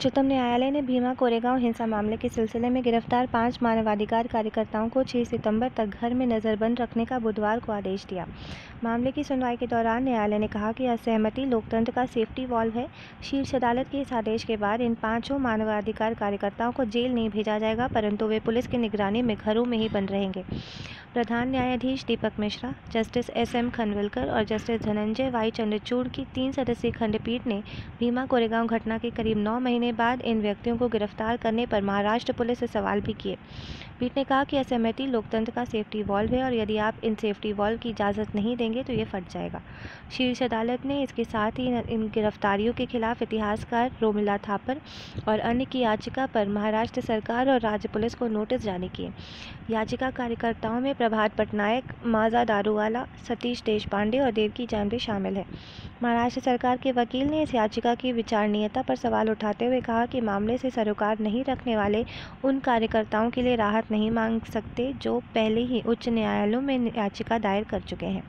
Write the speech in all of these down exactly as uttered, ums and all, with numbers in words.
उच्चतम न्यायालय ने भीमा कोरेगांव हिंसा मामले के सिलसिले में गिरफ्तार पांच मानवाधिकार कार्यकर्ताओं को छह सितंबर तक घर में नज़रबंद रखने का बुधवार को आदेश दिया। मामले की सुनवाई के दौरान न्यायालय ने कहा कि असहमति लोकतंत्र का सेफ्टी वॉल्व है। शीर्ष अदालत के इस आदेश के बाद इन पांचों मानवाधिकार कार्यकर्ताओं को जेल नहीं भेजा जाएगा, परंतु वे पुलिस की निगरानी में घरों में ही बंद रहेंगे। प्रधान न्यायाधीश Deepak Mishra, justice S M Khanwilkar और जस्टिस धनंजय वाई चंद्रचूड़ की तीन सदस्यीय खंडपीठ ने भीमा कोरेगांव घटना के करीब नौ महीने बाद इन व्यक्तियों को गिरफ्तार करने पर महाराष्ट्र पुलिस से सवाल भी किए। पीठ ने कहा कि असहमति लोकतंत्र का सेफ्टी वॉल्व है और यदि आप इन सेफ्टी वॉल्व की इजाज़त नहीं देंगे तो ये फट जाएगा। शीर्ष अदालत ने इसके साथ ही इन गिरफ्तारियों के खिलाफ इतिहासकार रोमिला थापर और अन्य की याचिका पर महाराष्ट्र सरकार और राज्य पुलिस को नोटिस जारी किए। याचिका कार्यकर्ताओं में प्रभात पटनायक, माजा दारूवाला, सतीश देशपांडे और देवकी जामरे शामिल है। महाराष्ट्र सरकार के वकील ने इस याचिका की विचारणीयता पर सवाल उठाते हुए कहा कि मामले से सरोकार नहीं रखने वाले उन कार्यकर्ताओं के लिए राहत नहीं मांग सकते जो पहले ही उच्च न्यायालयों में याचिका दायर कर चुके हैं।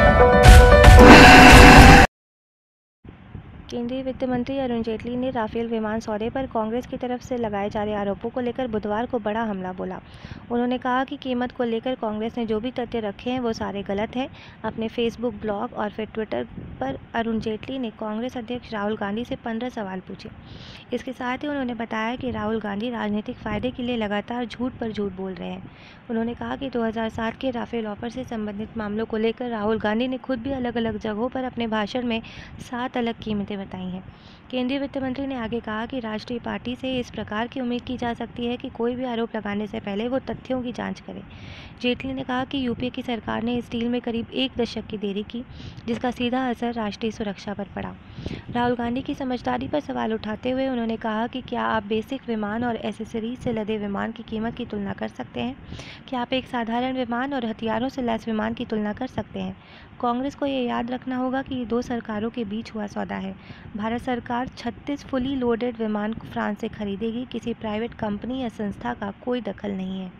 केंद्रीय वित्त मंत्री अरुण जेटली ने राफेल विमान सौदे पर कांग्रेस की तरफ से लगाए जा रहे आरोपों को लेकर बुधवार को बड़ा हमला बोला। उन्होंने कहा कि कीमत को लेकर कांग्रेस ने जो भी तथ्य रखे हैं वो सारे गलत हैं। अपने फेसबुक, ब्लॉग और फिर ट्विटर पर अरुण जेटली ने कांग्रेस अध्यक्ष राहुल गांधी से पंद्रह सवाल पूछे। इसके साथ ही उन्होंने बताया कि राहुल गांधी राजनीतिक फायदे के लिए लगातार झूठ पर झूठ बोल रहे हैं। उन्होंने कहा कि दो हज़ार सात के राफेल ऑफर से संबंधित मामलों को लेकर राहुल गांधी ने खुद भी अलग अलग जगहों पर अपने भाषण में सात अलग कीमतें बताई हैं। केंद्रीय वित्त मंत्री ने आगे कहा कि राष्ट्रीय पार्टी से इस प्रकार की उम्मीद की जा सकती है कि कोई भी आरोप लगाने से पहले वो तथ्यों की जांच करे। जेटली ने कहा कि यूपीए की सरकार ने इस डील में करीब एक दशक की देरी की, जिसका सीधा असर राष्ट्रीय सुरक्षा पर पड़ा। राहुल गांधी की समझदारी पर सवाल उठाते हुए उन्होंने कहा कि क्या आप बेसिक विमान और एसेसरीज से लदे विमान की कीमत की तुलना कर सकते हैं? क्या आप एक साधारण विमान और हथियारों से लैस विमान की तुलना कर सकते हैं? कांग्रेस को ये याद रखना होगा कि ये दो सरकारों के बीच हुआ सौदा है। भारत सरकार छत्तीस फुली लोडेड विमान फ्रांस से खरीदेगी। किसी प्राइवेट कंपनी या संस्था का कोई दखल नहीं है।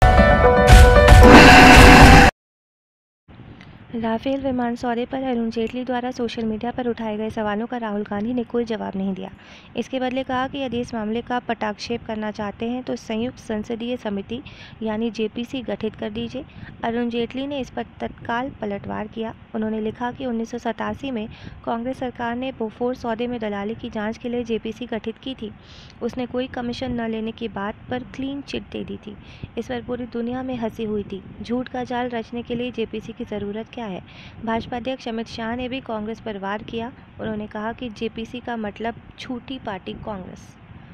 राफेल विमान सौदे पर अरुण जेटली द्वारा सोशल मीडिया पर उठाए गए सवालों का राहुल गांधी ने कोई जवाब नहीं दिया। इसके बदले कहा कि यदि इस मामले का पटाक्षेप करना चाहते हैं तो संयुक्त संसदीय समिति यानी जेपीसी गठित कर दीजिए। अरुण जेटली ने इस पर तत्काल पलटवार किया। उन्होंने लिखा कि उन्नीस सौ सतासी में कांग्रेस सरकार ने बोफोर्स सौदे में दलाली की जाँच के लिए जेपीसी गठित की थी। उसने कोई कमीशन न लेने की बात पर क्लीन चिट दे दी थी। इस पर पूरी दुनिया में हंसी हुई थी। झूठ का जाल रचने के लिए जेपीसी की ज़रूरत क्या है? भाजपा अध्यक्ष अमित शाह ने भी कांग्रेस पर वार किया। उन्होंने कहा कि जेपीसी का मतलब झूठी पार्टी कांग्रेस।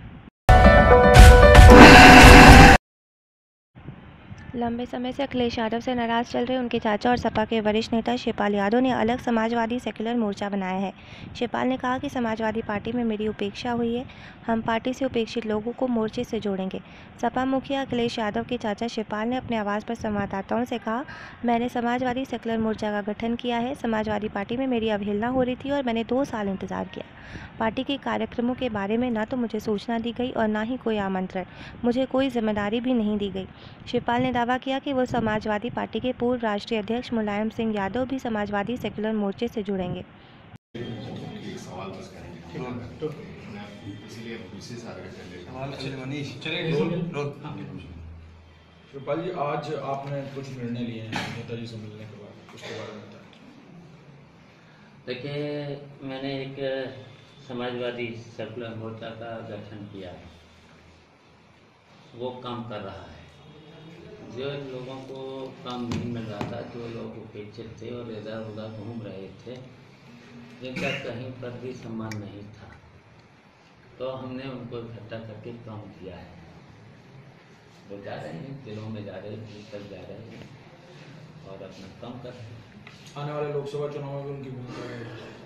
लंबे समय से अखिलेश यादव से नाराज चल रहे उनके चाचा और सपा के वरिष्ठ नेता शिवपाल यादव ने अलग समाजवादी सेक्युलर मोर्चा बनाया है। शिवपाल ने कहा कि समाजवादी पार्टी में मेरी उपेक्षा हुई है। हम पार्टी से उपेक्षित लोगों को मोर्चे से जोड़ेंगे। सपा मुखिया अखिलेश यादव के चाचा शिवपाल ने अपने आवास पर संवाददाताओं से कहा, मैंने समाजवादी सेक्युलर मोर्चा का गठन किया है। समाजवादी पार्टी में मेरी अवहेलना हो रही थी और मैंने दो साल इंतजार किया। पार्टी के कार्यक्रमों के बारे में न तो मुझे सूचना दी गई और न ही कोई आमंत्रण। मुझे कोई जिम्मेदारी भी नहीं दी गई। शिवपाल ने दावा किया कि वो समाजवादी पार्टी के पूर्व राष्ट्रीय अध्यक्ष मुलायम सिंह यादव भी समाजवादी सेक्युलर मोर्चे से जुड़ेंगे। शिवपाल जी, आज आपने कुछ निर्णय लिए हैं नेताजी से मिलने के बाद, उसके बारे में बताएं। देखिए, मैंने एक समाजवादी सेक्युलर मोर्चा का गठन किया है। वो काम कर रहा है। जो लोगों को काम नहीं मिल रहा था, जो लोग उपेक्षित थे और इधर उधर घूम रहे थे, जिनका कहीं पर भी सम्मान नहीं था, तो हमने उनको इकट्ठा करके काम किया है। वो जा रहे हैं, दिलों में जा रहे हैं, भीतर जा रहे हैं और अपना काम कर रहे हैं। आने वाले लोकसभा चुनाव में उनकी भूमिका है।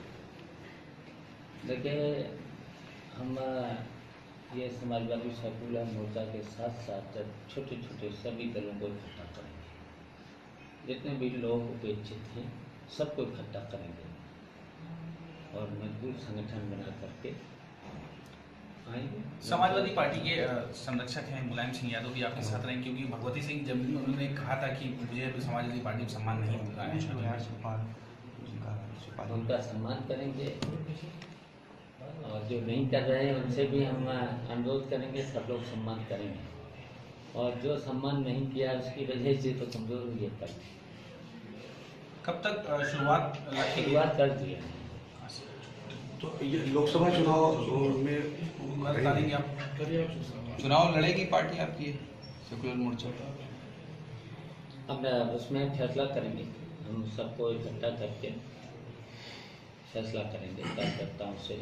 देखिए, हम ये समाजवादी सेक्युलर मोर्चा के साथ साथ छोटे छोटे सभी दलों को इकट्ठा करेंगे। जितने भी लोग उपेक्षित हैं सबको इकट्ठा करेंगे और मजबूत संगठन बना करके आएंगे। समाजवादी पार्टी के संरक्षक हैं मुलायम सिंह यादव भी आपके साथ रहेंगे, क्योंकि भगवती सिंह जब उन्होंने कहा था कि मुझे समाजवादी पार्टी को सम्मान नहीं मिल रहा है। उनका सम्मान करेंगे और जो नहीं कर रहे हैं उनसे भी हम अनुरोध करेंगे, सब लोग सम्मान करेंगे। और जो सम्मान नहीं किया उसकी वजह से तो कमजोर हुई है। कल कब तक अ, शुरुआत रखेंगे? शुरुआत कर दी है। तो ये लोकसभा चुनाव में बता देंगे आप? करिए आप। चुनाव लड़ेगी पार्टी आपकी सेकुलर मोर्चा? अब उसमें फैसला करेंगे, हम सबको इकट्ठा करके फैसला करेंगे कार्यकर्ताओं से।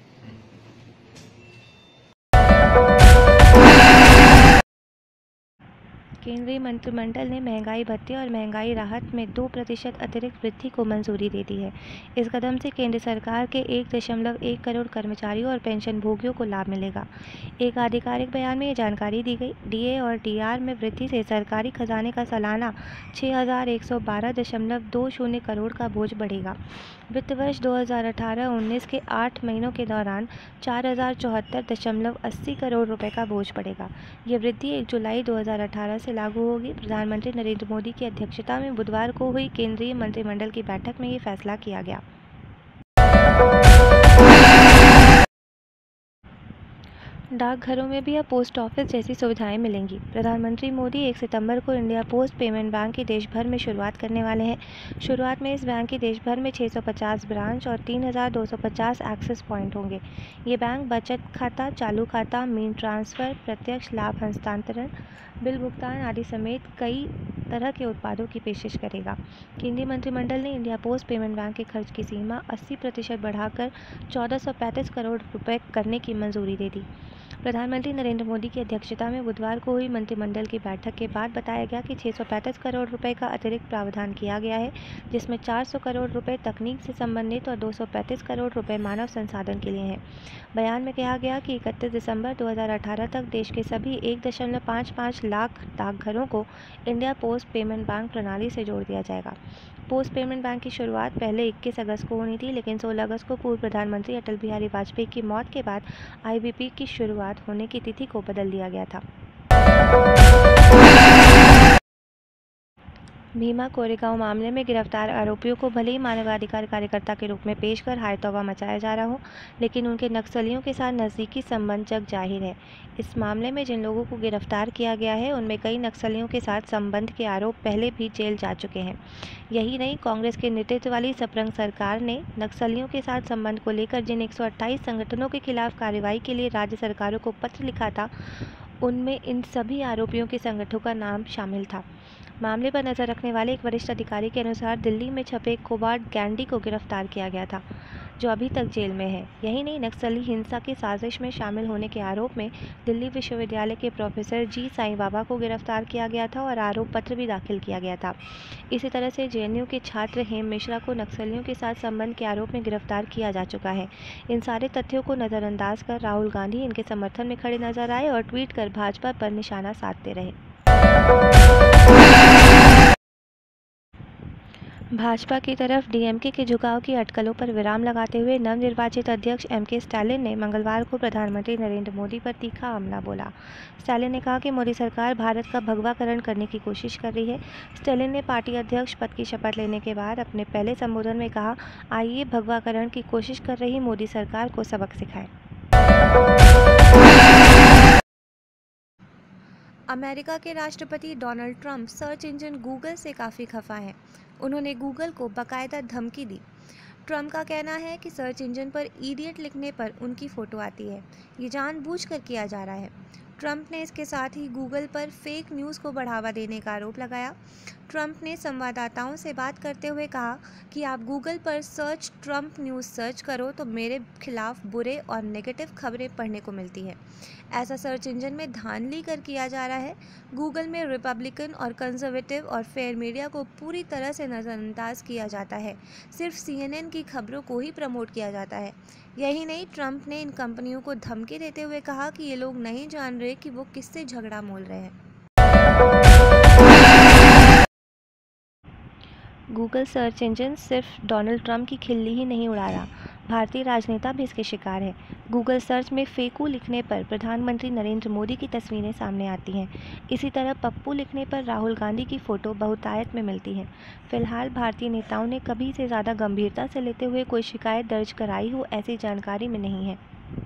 केंद्रीय मंत्रिमंडल ने महंगाई भत्ते और महंगाई राहत में दो प्रतिशत अतिरिक्त वृद्धि को मंजूरी दे दी है। इस कदम से केंद्र सरकार के एक दशमलव एक करोड़ कर्मचारियों और पेंशन भोगियों को लाभ मिलेगा। एक आधिकारिक बयान में ये जानकारी दी गई। डीए और डीआर में वृद्धि से सरकारी खजाने का सालाना छः हज़ार एक सौ बारह दशमलव दो शून्य करोड़ का बोझ बढ़ेगा। वित्त वर्ष दो हज़ार अठारह उन्नीस के आठ महीनों के दौरान चार हज़ार चौहत्तर दशमलव अस्सी करोड़ रुपए का बोझ पड़ेगा। ये वृद्धि एक जुलाई दो हज़ार अठारह से लागू होगी। प्रधानमंत्री नरेंद्र मोदी की अध्यक्षता में बुधवार को हुई केंद्रीय मंत्रिमंडल की बैठक में ये फैसला किया गया। डाकघरों में भी अब पोस्ट ऑफिस जैसी सुविधाएं मिलेंगी। प्रधानमंत्री मोदी एक सितंबर को इंडिया पोस्ट पेमेंट बैंक की देश भर में शुरुआत करने वाले हैं। शुरुआत में इस बैंक की देश भर में छः सौ पचास ब्रांच और तीन हज़ार दो सौ पचास एक्सेस पॉइंट होंगे। ये बैंक बचत खाता, चालू खाता, मीन ट्रांसफ़र, प्रत्यक्ष लाभ हस्तांतरण, बिल भुगतान आदि समेत कई तरह के उत्पादों की पेशकश करेगा। केंद्रीय मंत्रिमंडल ने इंडिया पोस्ट पेमेंट बैंक के खर्च की सीमा अस्सी प्रतिशत बढ़ाकर चौदह सौ पैंतीस करोड़ रुपए करने की मंजूरी दे दी। प्रधानमंत्री नरेंद्र मोदी की अध्यक्षता में बुधवार को हुई मंत्रिमंडल की बैठक के बाद बताया गया कि छः सौ पैंतीस करोड़ रुपए का अतिरिक्त प्रावधान किया गया है, जिसमें चार सौ करोड़ रुपए तकनीक से संबंधित और दो सौ पैंतीस करोड़ रुपए मानव संसाधन के लिए हैं। बयान में कहा गया कि इकतीस दिसंबर दो हज़ार अठारह तक देश के सभी एक दशमलव पाँच पाँच लाख डाकघरों को इंडिया पोस्ट पेमेंट बैंक प्रणाली से जोड़ दिया जाएगा। पोस्ट पेमेंट बैंक की शुरुआत पहले इक्कीस अगस्त को होनी थी, लेकिन सोलह अगस्त को पूर्व प्रधानमंत्री अटल बिहारी वाजपेयी की मौत के बाद आईबीपी की शुरुआत होने की तिथि को बदल दिया गया था। भीमा कोरेगांव मामले में गिरफ्तार आरोपियों को भले ही मानवाधिकार कार्यकर्ता के रूप में पेश कर हाय तौबा मचाया जा रहा हो, लेकिन उनके नक्सलियों के साथ नज़दीकी संबंध जग जाहिर है। इस मामले में जिन लोगों को गिरफ्तार किया गया है उनमें कई नक्सलियों के साथ संबंध के आरोप पहले भी जेल जा चुके हैं। यही नहीं, कांग्रेस के नेतृत्व वाली सपरंग सरकार ने नक्सलियों के साथ संबंध को लेकर जिन एक सौ अट्ठाईस संगठनों के खिलाफ कार्रवाई के लिए राज्य सरकारों को पत्र लिखा था, उनमें इन सभी आरोपियों के संगठनों का नाम शामिल था। मामले पर नजर रखने वाले एक वरिष्ठ अधिकारी के अनुसार दिल्ली में छपे कोबार्ड गैंडी को गिरफ्तार किया गया था, जो अभी तक जेल में है। यही नहीं, नक्सली हिंसा की साजिश में शामिल होने के आरोप में दिल्ली विश्वविद्यालय के प्रोफेसर जी साईं बाबा को गिरफ्तार किया गया था और आरोप पत्र भी दाखिल किया गया था। इसी तरह से जेएनयू के छात्र हेम मिश्रा को नक्सलियों के साथ संबंध के आरोप में गिरफ्तार किया जा चुका है। इन सारे तथ्यों को नज़रअंदाज कर राहुल गांधी इनके समर्थन में खड़े नजर आए और ट्वीट कर भाजपा पर निशाना साधते रहे। भाजपा की तरफ डीएमके के झुकाव की अटकलों पर विराम लगाते हुए नवनिर्वाचित अध्यक्ष एम के स्टालिन ने मंगलवार को प्रधानमंत्री नरेंद्र मोदी पर तीखा हमला बोला। स्टालिन ने कहा कि मोदी सरकार भारत का भगवाकरण करने की कोशिश कर रही है। स्टालिन ने पार्टी अध्यक्ष पद की शपथ लेने के बाद अपने पहले संबोधन में कहा, आइए भगवाकरण की कोशिश कर रही मोदी सरकार को सबक सिखाएं। अमेरिका के राष्ट्रपति Donald Trump search engine Google से काफ़ी खफा हैं। उन्होंने गूगल को बाकायदा धमकी दी। ट्रंप का कहना है कि सर्च इंजन पर इडियट लिखने पर उनकी फ़ोटो आती है। ये जानबूझकर किया जा रहा है। ट्रंप ने इसके साथ ही गूगल पर फेक न्यूज़ को बढ़ावा देने का आरोप लगाया। ट्रंप ने संवाददाताओं से बात करते हुए कहा कि आप गूगल पर सर्च ट्रंप न्यूज़ सर्च करो तो मेरे खिलाफ बुरे और नेगेटिव खबरें पढ़ने को मिलती है। ऐसा सर्च इंजन में धांधली कर किया जा रहा है। गूगल में रिपब्लिकन और कंजर्वेटिव और फेयर मीडिया को पूरी तरह से नज़रअंदाज किया जाता है। सिर्फ सीएनएन की खबरों को ही प्रमोट किया जाता है। यही नहीं, ट्रंप ने इन कंपनियों को धमकी देते हुए कहा कि ये लोग नहीं जान रहे कि वो किससे झगड़ा मोल रहे हैं। गूगल सर्च इंजन सिर्फ डोनाल्ड ट्रंप की खिल्ली ही नहीं उड़ा रहा, भारतीय राजनेता भी इसके शिकार है। गूगल सर्च में फेकू लिखने पर प्रधानमंत्री नरेंद्र मोदी की तस्वीरें सामने आती हैं। इसी तरह पप्पू लिखने पर राहुल गांधी की फ़ोटो बहुतायत में मिलती है। फिलहाल भारतीय नेताओं ने कभी से ज़्यादा गंभीरता से लेते हुए कोई शिकायत दर्ज कराई हो, ऐसी जानकारी में नहीं है।